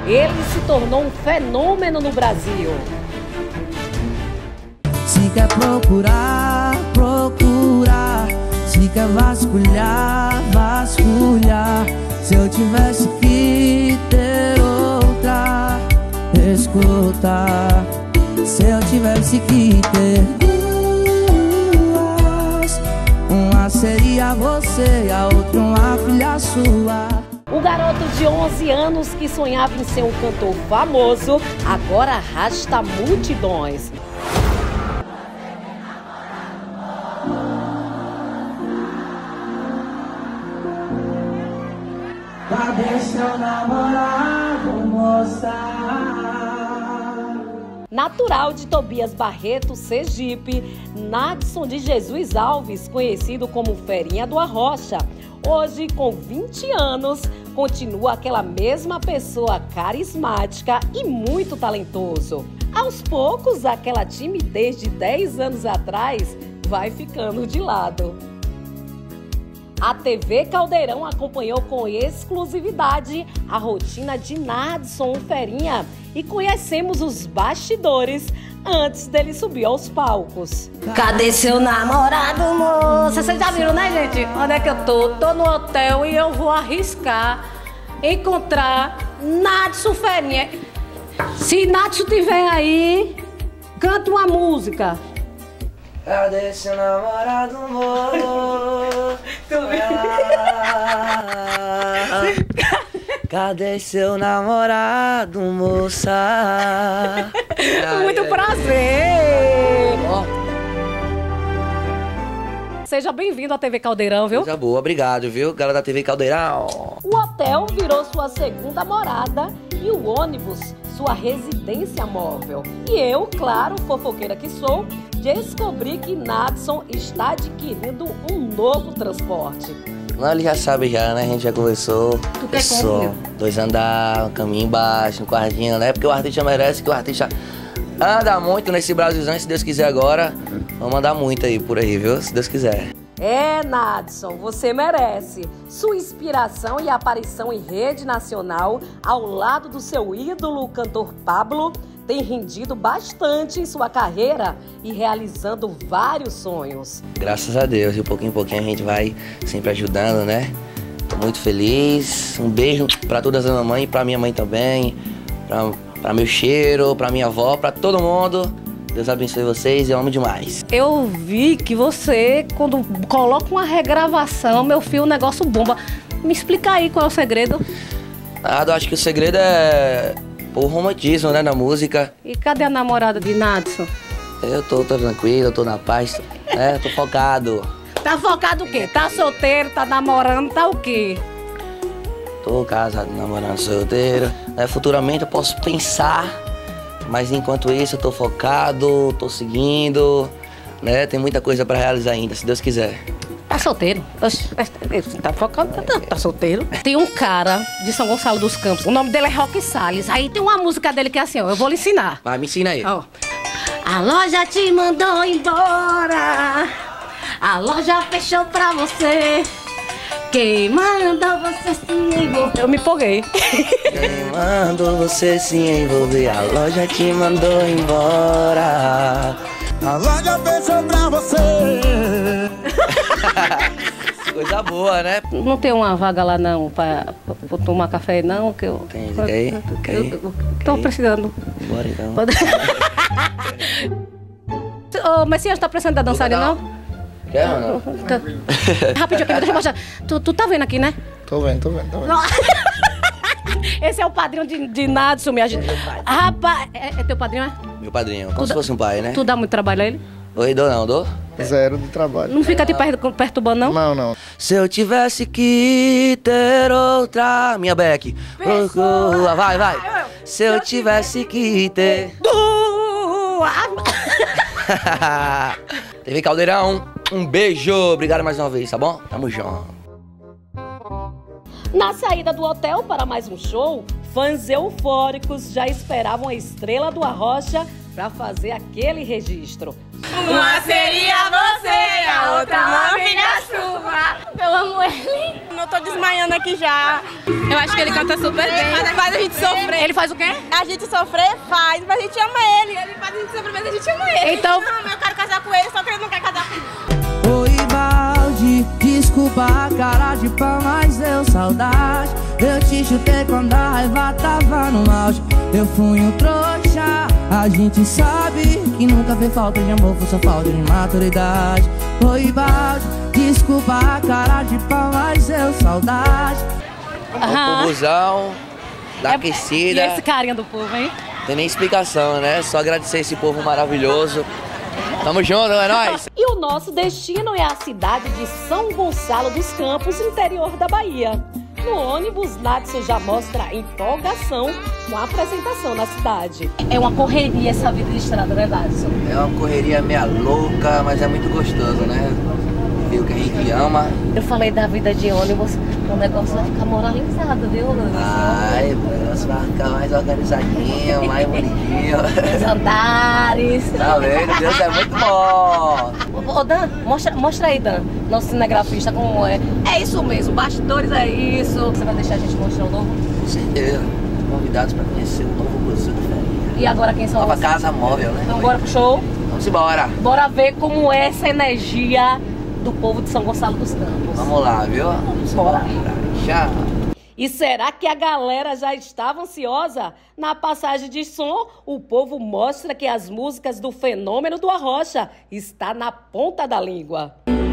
ele se tornou um fenômeno no Brasil. Se quer procurar, procurar. Se quer vasculhar, vasculhar. Se eu tivesse que ter outra, escutar. Se eu tivesse que ter duas, uma seria você, a outra uma filha sua. O garoto de 11 anos que sonhava em ser um cantor famoso, agora arrasta multidões. Cadê seu namorado, moça? Natural de Tobias Barreto, Sergipe, Nadson de Jesus Alves, conhecido como Ferinha do Arrocha, hoje com 20 anos, continua aquela mesma pessoa carismática e muito talentoso. Aos poucos, aquela timidez de 10 anos atrás vai ficando de lado. A TV Caldeirão acompanhou com exclusividade a rotina de Nadson Ferinha e conhecemos os bastidores antes dele subir aos palcos. Cadê seu namorado, moça? Vocês já viram, né, gente? Onde é que eu tô? Tô no hotel e eu vou arriscar encontrar Nadson Ferinha. Se Nadson tiver aí, canta uma música. Cadê seu namorado, moço? Cadê seu namorado, moça? Muito prazer! Seja bem-vindo à TV Caldeirão, viu? Coisa boa, obrigado, viu? Galera da TV Caldeirão. O hotel virou sua segunda morada e o ônibus sua residência móvel. E eu, claro, fofoqueira que sou, descobri que Nadson está adquirindo um novo transporte. Não, ele já sabe já, né? A gente já conversou. Tu quer como? 2 andares, um caminho embaixo, um quartinho, né? Porque o artista merece, que o artista anda muito nesse Brasilzão, se Deus quiser agora. Vamos andar muito aí por aí, viu? Se Deus quiser. É, Nadson, você merece. Sua inspiração e aparição em rede nacional, ao lado do seu ídolo, o cantor Pablo, tem rendido bastante em sua carreira e realizando vários sonhos. Graças a Deus, de pouquinho em pouquinho a gente vai sempre ajudando, né? Tô muito feliz. Um beijo pra todas as mamães, pra minha mãe também, pra meu cheiro, pra minha avó, pra todo mundo. Deus abençoe vocês, eu amo demais. Eu vi que você, quando coloca uma regravação, meu filho, o negócio bomba. Me explica aí qual é o segredo. Nada, eu acho que o segredo é o romantismo, né, na música. E cadê a namorada de Nadson? Eu tô tranquilo, eu tô na paz, né, tô focado. Tá focado o quê? Tá solteiro, tá namorando, tá o quê? Tô casado, namorando, solteiro. Né, futuramente eu posso pensar, mas enquanto isso eu tô focado, tô seguindo, né, tem muita coisa pra realizar ainda, se Deus quiser. Tá solteiro? Tá focado? Tá solteiro. Tem um cara de São Gonçalo dos Campos, o nome dele é Roque Salles. Aí tem uma música dele que é assim, ó, eu vou lhe ensinar. Vai, me ensina aí. Ó. A loja te mandou embora, a loja fechou pra você. Quem mandou você se envolver? Eu me empolguei. Quem mandou você se envolver? A loja te mandou embora. A loja fechou pra você. Coisa boa, né? Não tem uma vaga lá não pra tomar café não, que eu... Tem. Tô precisando. Bora então. Ô, Messias, tá precisando da dançarina não? Quer ou não? Rapidinho aqui, deixa eu mostrar. Tu tá vendo aqui, né? Tô vendo. Esse é o padrinho de Nadson, minha gente. Rapaz, é teu padrinho, é? Meu padrinho, como se fosse um pai, né? Tu dá muito trabalho a ele? Oi, dou não, dou? Zero de trabalho. Não fica te perturbando, não? Não. Se eu tivesse que ter outra... Minha Beck. Vai. Se eu tivesse que ter... TV Caldeirão, um beijo. Obrigado mais uma vez, tá bom? Tamo junto. Na saída do hotel para mais um show, fãs eufóricos já esperavam a estrela do Arrocha para fazer aquele registro. Uma seria você, a outra uma filha sua. Eu amo ele. Eu tô desmaiando aqui já. Eu acho que ele canta super bem. Faz a gente sofrer. Ele faz o quê? A gente sofrer faz, mas a gente ama ele. Ele faz a gente sofrer, mas a gente ama ele. Então... eu quero casar com ele, só que ele não quer casar comigo. Oi, balde, desculpa a cara de pau, mas deu saudade. Eu te chutei quando a raiva tava no auge. Eu fui um trouxa, a gente sabe que nunca fez falta de amor, foi só falta de maturidade. Oi, balde, desculpa a cara de pau, mas deu saudade. O povozão, da aquecida. E esse carinha do povo, hein? Tem nem explicação, né? Só agradecer esse povo maravilhoso. Tamo junto, é nóis! E o nosso destino é a cidade de São Gonçalo dos Campos, interior da Bahia. No ônibus, Nadson já mostra empolgação com a apresentação na cidade. É uma correria essa vida de estrada, né, Nadson? É uma correria meia louca, mas é muito gostoso, né? Ver o que a gente ama. Eu falei da vida de ônibus, o negócio vai ficar moralizado, viu, Luiz? Ai, o negócio vai ficar mais organizadinho, mais bonitinho. Os andares. Tá vendo? Deus é muito bom. Ô, Dan, mostra aí, Dan, nosso cinegrafista, como é. É isso mesmo, bastidores é isso. Você vai deixar a gente mostrar o novo? Com certeza. Convidados para conhecer o novo Museu do Ferinha. E agora quem são Nova vocês? casa móvel, né? Então bora pro show? Vamos embora. Bora ver como é essa energia do povo de São Gonçalo dos Campos. Vamos lá, viu? Vamos Bora. Tchau. E será que a galera já estava ansiosa? Na passagem de som, o povo mostra que as músicas do Fenômeno do Arrocha está na ponta da língua.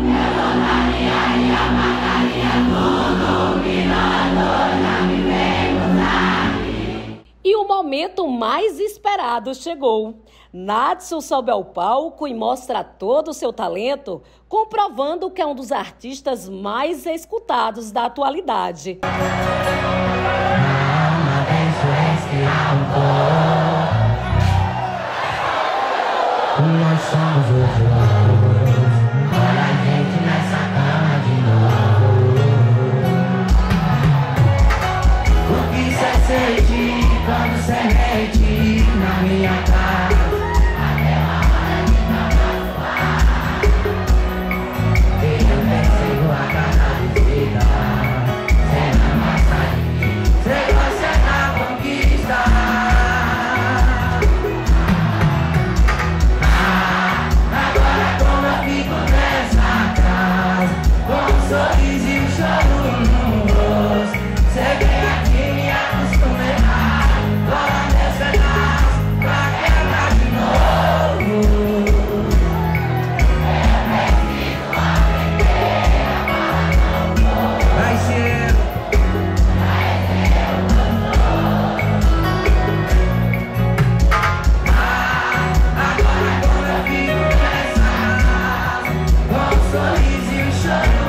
E o momento mais esperado chegou. Nadson sobe ao palco e mostra todo o seu talento, comprovando que é um dos artistas mais escutados da atualidade. Nós somos os loucos, olha a gente nessa cama de novo. O que cê sente quando cê mente na minha cara? Aquela hora de mamar. Eu percebo a cada visita, cê não gosta de mim, cê gosta da conquista. Sorriso e um choro no rosto. Cê vem aqui me acostuma errar. Bola meus pedaços pra quebrar de novo. É preciso aprender a falar não vou. Vai ser agora como eu fico nessa casa, com um sorriso e um choro.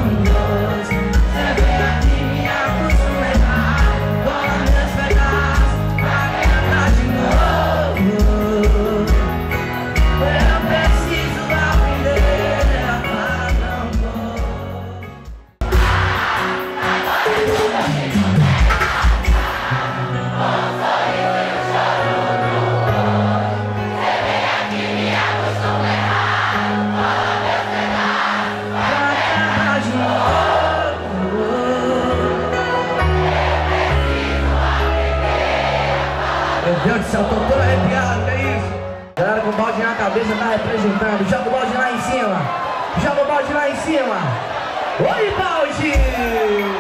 Meu Deus do céu, tô todo arrepiado, que é isso? Galera com o balde na cabeça tá representando. Joga o balde lá em cima. Joga o balde lá em cima. Oi, balde!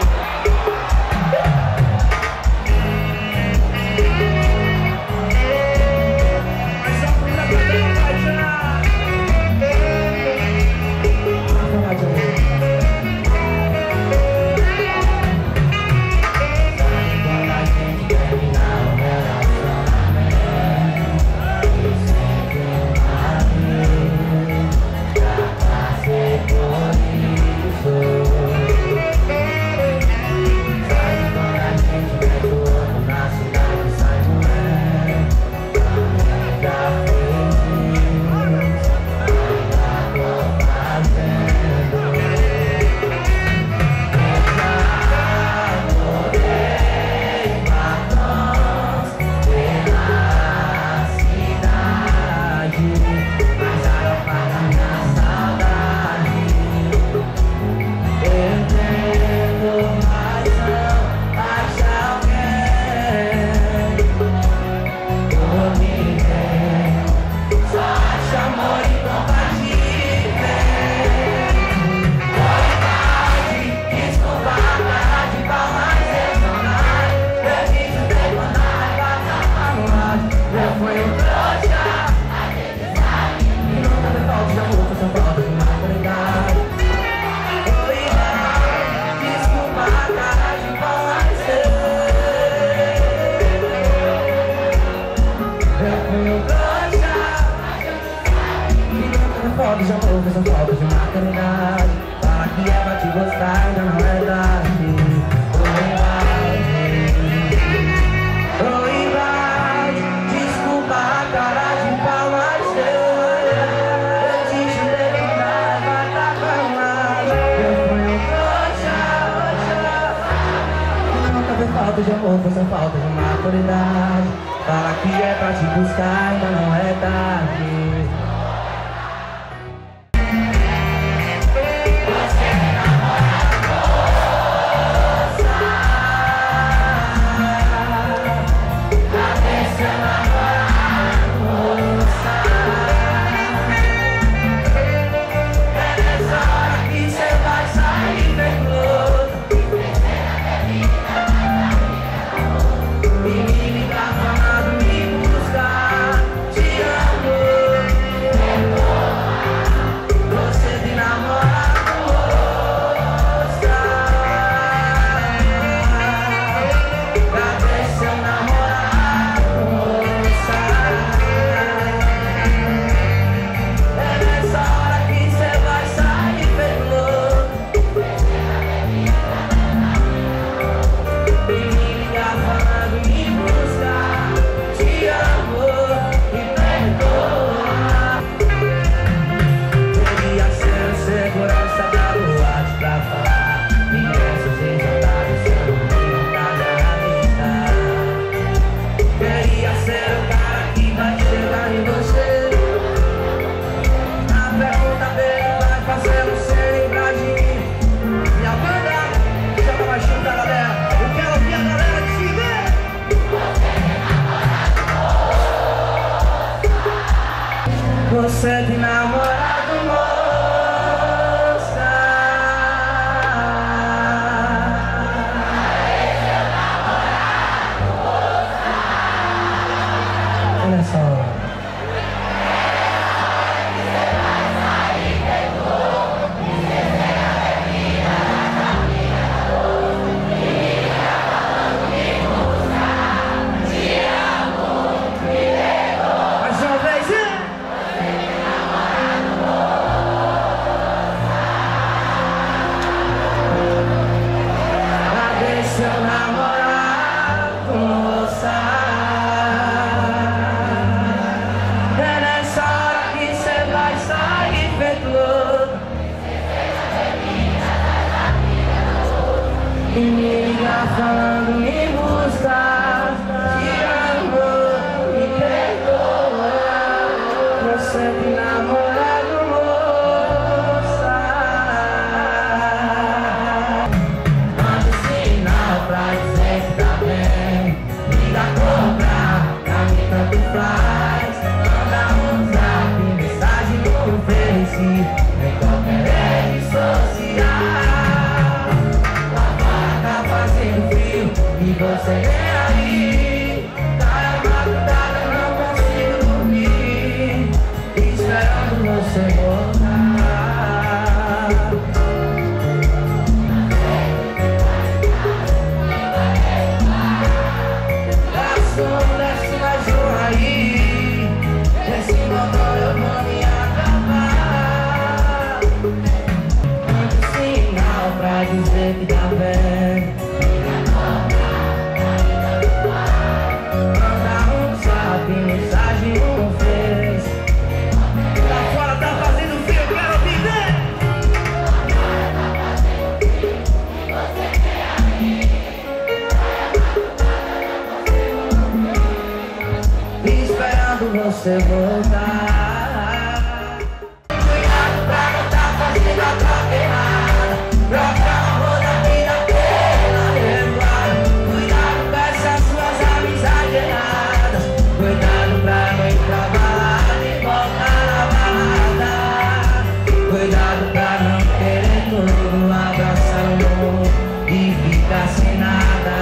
falta de amor, foi só falta de maturidade. Fala que é pra te gostar, ainda não é verdade. Oi, vai, desculpa a cara de pau, mas eu te jurei que na raiva tava mal. Eu fui um trouxa. Nunca foi falta de amor, foi só falta de maturidade. Fala que é pra te buscar, ainda não é tarde. Você tem namorado, moça? Olha só. E me liga falando, me busca, te amo, me perdoa. Você tem namorado, moça. Manda sinal pra dizer que tá bem. Liga a cobrar, pra mim tanto faz. Manda zap, mensagem no Face, em qualquer rede social. E você vem aí, tá madrugada, não consigo dormir, esperando você voltar. Desce um, desce mais um aí, esse motor eu vou me acabar. Manda sinal pra dizer que tá bem. Mensagem não fez. Lá fora tá fazendo frio, eu quero viver. Esperando você voltar. Cuidado pra não tá fazendo a troca errada. Troca a roda vida pela revoada. Cuidado com essas suas amizades erradas. Cuidado pra não ir pra balada e voltar na balada. Cuidado pra não querer tudo, abraçar o mundo e ficar sem nada.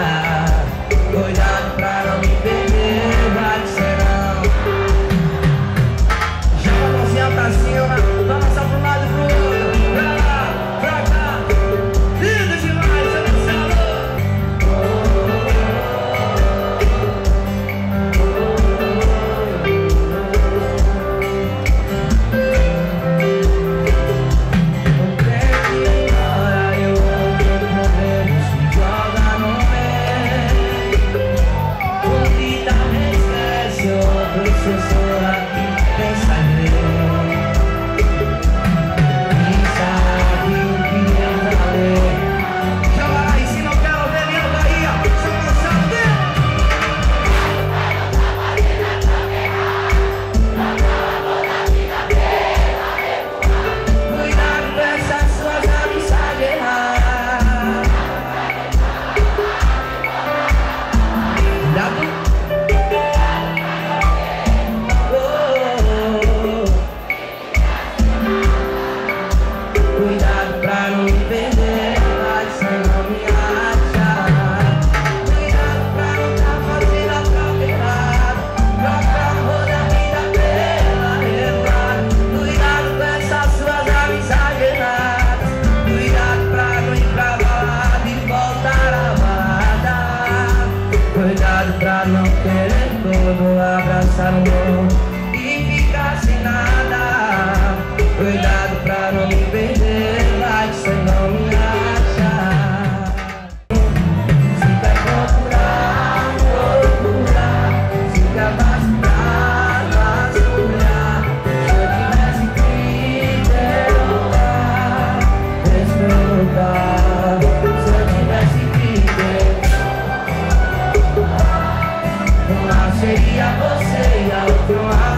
Cuidado pra não me perder, vai que serão. esse outro, se eu sou aqui, pensa em mim. E sabe o que eu falei. Joga lá em cima, eu quero ver minha Bahia. Cuidado com essas suas amizades erradas. Cuidado. Cuidado pra não me perder, mas sem não me achar. Cuidado pra não tá fazendo a troca errada, troca o amor da vida pela errada. Cuidado com essas suas amizades erradas. Cuidado pra não ir pra balada e voltar à balada. Cuidado pra não querer todo, abraçar o mundo e ficar sem nada. Cuidado pra não me perder, vai que cê não me acha. Se quer procurar, procurar. Se quer vasculhar, vasculhar. Se eu tivesse que derrotar, desfrutar. Se eu tivesse que derrotar, uma seria você e a outra